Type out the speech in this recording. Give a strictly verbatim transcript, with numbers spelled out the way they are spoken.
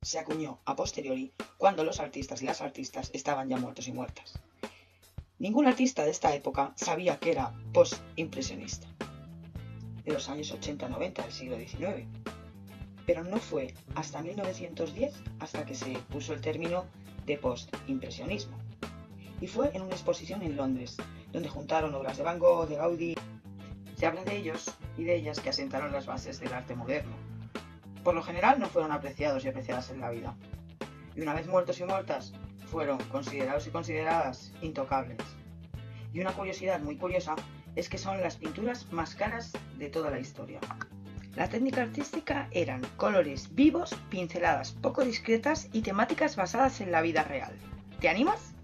se acuñó a posteriori cuando los artistas y las artistas estaban ya muertos y muertas. Ningún artista de esta época sabía que era post-impresionista, de los años ochenta noventa del siglo diecinueve. Pero no fue hasta mil novecientos diez hasta que se puso el término de post-impresionismo. Y fue en una exposición en Londres, donde juntaron obras de Van Gogh, de Gaudí. Se habla de ellos y de ellas que asentaron las bases del arte moderno. Por lo general no fueron apreciados y apreciadas en la vida. Y una vez muertos y muertas, fueron considerados y consideradas intocables. Y una curiosidad muy curiosa es que son las pinturas más caras de toda la historia. La técnica artística eran colores vivos, pinceladas poco discretas y temáticas basadas en la vida real. ¿Te animas?